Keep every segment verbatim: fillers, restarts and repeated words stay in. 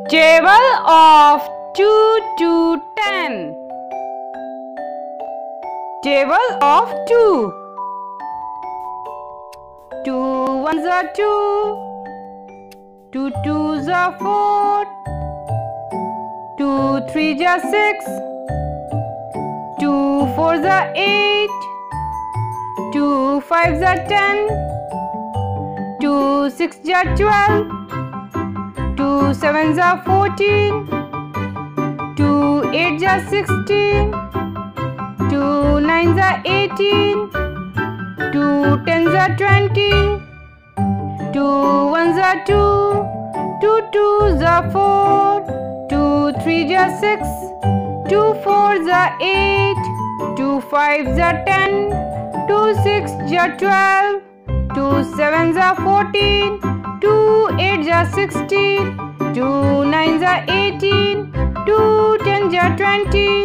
Table of two to ten. Table of two. Two ones are two. Two twos are four. Two threes are six. Two fours are eight. Two fives are ten. Two sixes are twelve. Two sevens are fourteen. Two eights are sixteen. Two nines are eighteen. Two tens are twenty. Two ones are two. Two twos are four. Two threes are six. Two fours are eight. Two fives are ten. Two sixes are twelve. Two sevens are fourteen. Two eights are sixteen. Two nines are eighteen. Two tens are twenty.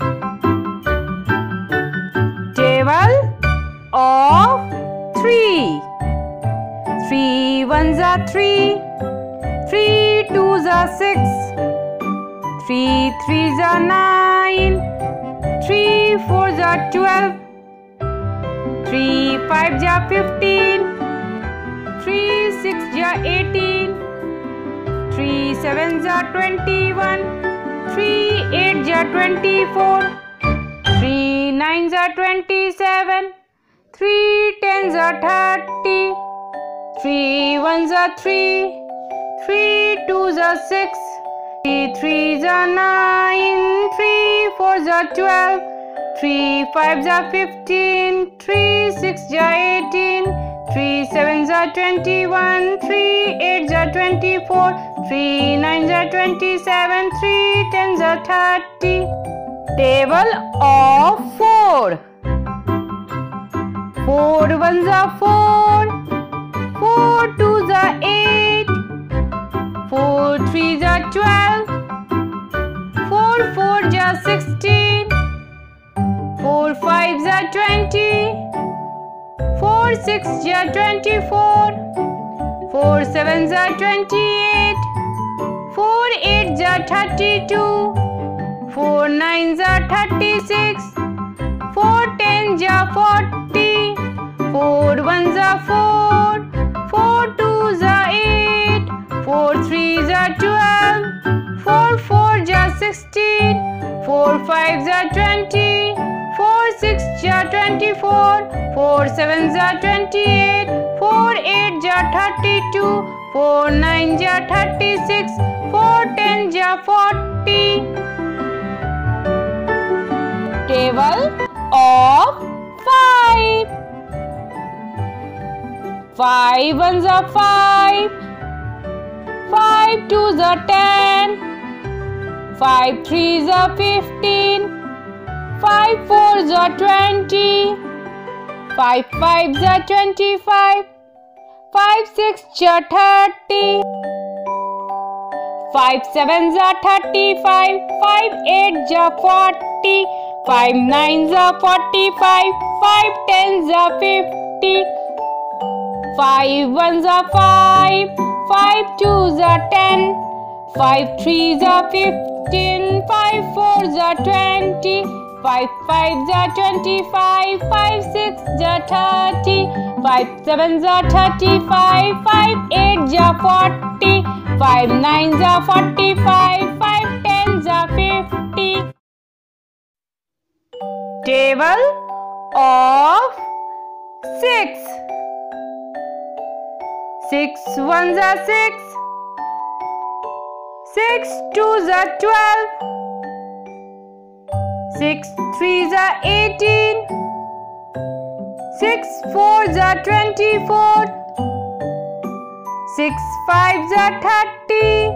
Table of three. Three ones are three. Three twos are six. Three threes are nine. Three fours are twelve. Three fives are fifteen. Three sixes are eighteen. Three sevens are twenty-one. Three eights are twenty-four. Three nines are twenty-seven. Three tens are thirty. Three ones are three. Three twos are six. Three threes are nine. Three fours are twelve. Three fives are fifteen. Three sixes are eighteen. Three sevens are twenty-one. Three eights are twenty-four. Three nines are twenty-seven. Three tens are thirty. Table of four. Four ones are four. Four twos are eight. Four threes are twelve. Four fours are sixteen. Four fives are twenty. Four sixes are twenty-four. Four sevens are twenty-eight. Four eights are thirty-two. Four nines are thirty-six. Four tens are forty. Four ones are four. Four twos are eight. Four threes are twelve. Four fours are sixteen. Four fives are twenty. Four sixes are twenty-four. Four sevens are twenty-eight. Four eights are thirty-two. Four nines are thirty-six. Four tens are forty. Table of five. Five ones are five. Five twos are ten. Five threes are fifteen. Five fours are twenty. Five fives are twenty-five. Five sixes are thirty. Five sevens are thirty-five. Five eights are forty. Five nines are forty-five. Five tens are fifty. Five ones are five. Five twos are ten. Five threes are fifteen. Five fours are twenty. Five fives are twenty-five. Five sixes are thirty. Five sevens are thirty-five. Five eights are forty. Five nines are forty-five. Five tens are fifty. Table of six. Six ones are six. Six twos are twelve. Six threes are eighteen. Six fours are twenty-four. Six fives are thirty.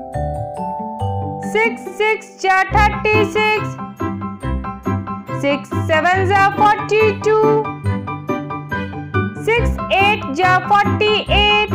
Six sixes are thirty-six. Six sevens are forty-two. Six eights are forty-eight.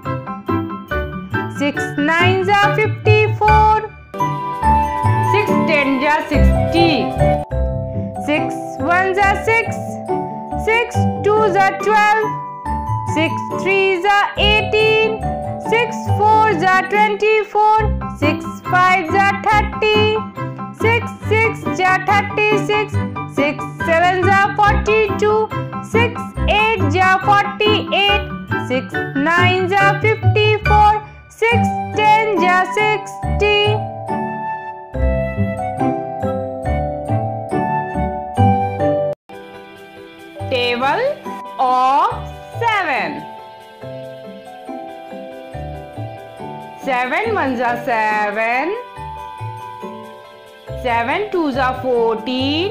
Six nines are fifty-four. Six tens are sixty. Six ones are six. Six twos are twelve. Six threes are eighteen. Six fours are twenty-four. Six fives are thirty. Six six are thirty-six. Six sevens are forty-two. Six eights are forty-eight. Six nines are fifty-four. Six tens are sixty. Table of seven. Seven ones are seven. Seven twos are fourteen.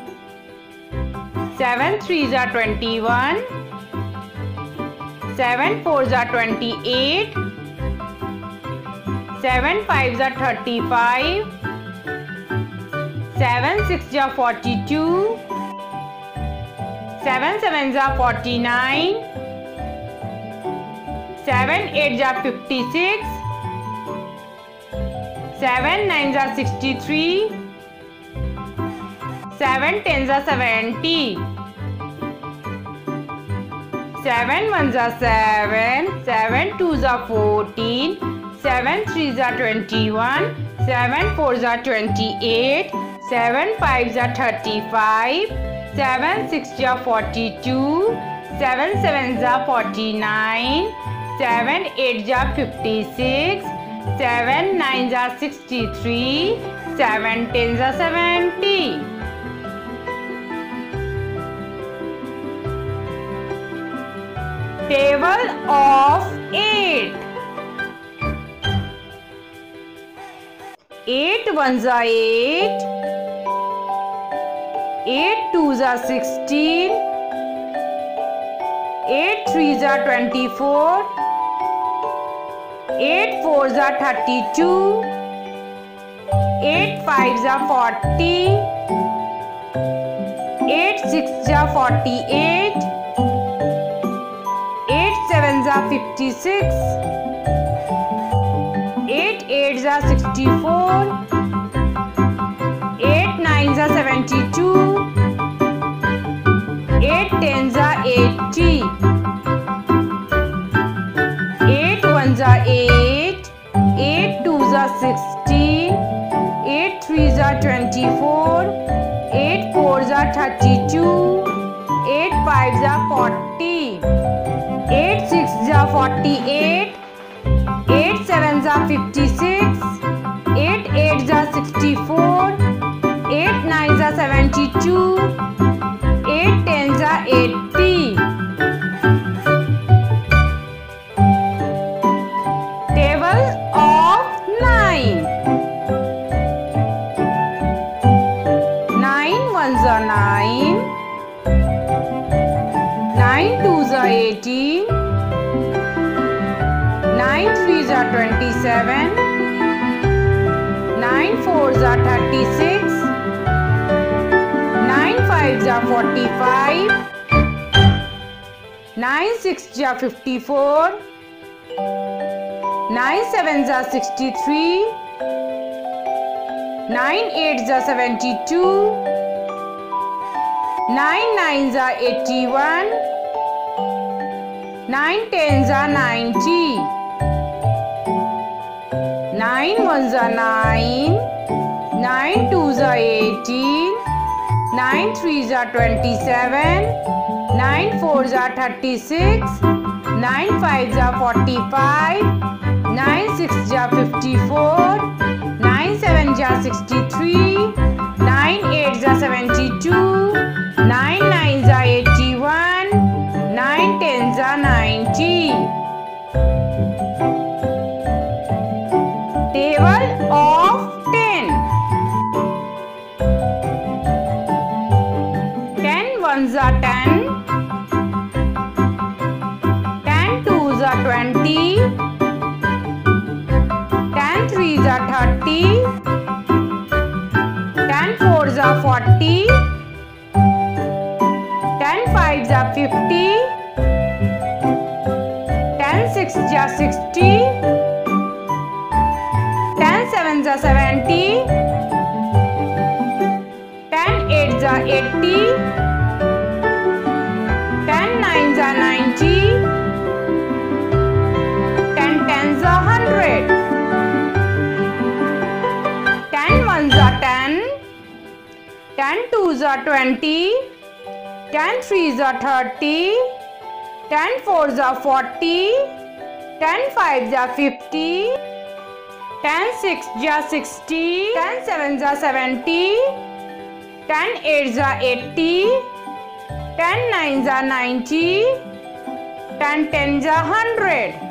Seven threes are twenty-one. Seven fours are twenty-eight. Seven fives are thirty-five. Seven sixes are forty-two. Seven sevens are forty-nine. Seven eights are fifty-six. Seven nines are sixty-three. Seven tens are seventy. Seven ones are seven. Seven twos are fourteen. Seven threes are twenty-one. Seven fours are twenty-eight. Seven fives are thirty-five. Seven sixes are forty-two. Seven sevens are forty-nine. Seven eights are fifty-six. Seven nines are sixty-three. Seven tens are seventy. Table of eight. Eight ones are eight. Eight twos are sixteen. Eight threes are twenty-four. Eight fours are thirty-two. Eight fives are forty. Eight sixes are forty-eight. Eight sevens are fifty-six. Eight eights are sixty-four. Eight nines are seventy-two. Eight tens are eighty. Eight ones are eight. Eight twos are sixteen. Eight threes are twenty-four. Eight fours are thirty-two. Eight fives are forty. Eight sixes are forty-eight. Eight sevens are fifty-six. Eight eights are sixty-four. Eight nines are seventy-two. Eight tens are eighty. Table of nine. Nine ones are nine. Nine twos are eighteen. Nine threes are twenty-seven. Nine fours are thirty-six. Nine fives are forty-five. Nine sixes are fifty-four. Nine sevens are sixty-three. Nine eights are seventy-two. Nine nines are eighty-one. Nine tens are ninety. Nine ones are nine. Nine twos are eighteen. Nine threes are twenty-seven. Nine fours are thirty-six. Nine fives are forty-five. Nine sixes are fifty-four. Nine sevens are sixty-three. Nine eights are seventy-two. Nine nines are eighty-one. Nine tens are ninety. Table of ten. Ten ones are ten. Ten twos are twenty. Ten threes are thirty. Ten fours are forty. Ten fives are fifty. Ten sixes are sixty. Ten sevens are seventy. Ten eights are eighty. Ten nines are ninety. Ten tens ten twos are twenty, ten threes are thirty, ten fours are forty, ten fives are fifty, ten sixes are sixty, ten sevens are seventy, ten eights are eighty, ten nines are ninety, ten tens are one hundred.